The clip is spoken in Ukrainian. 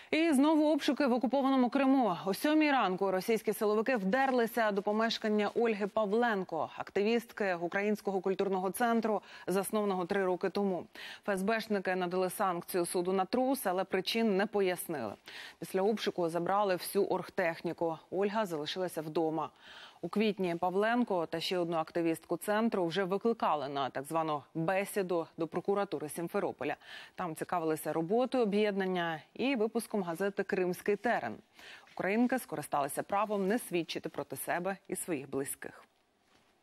І знову обшуки в окупованому Криму. О 7-й ранку російські силовики вдерлися до помешкання Ольги Павленко, активістки Українського культурного центру, заснованого 3 роки тому. ФСБшники надали санкцію суду на трус, але причин не пояснили. Після обшуку забрали всю оргтехніку. Ольга залишилася вдома. У квітні Павленко та ще одну активістку центру вже викликали на так звану бесіду до прокуратури Сімферополя. Там цікавилися роботою об'єднання і випуском газети «Кримський терен». Українки скористалися правом не свідчити проти себе і своїх близьких.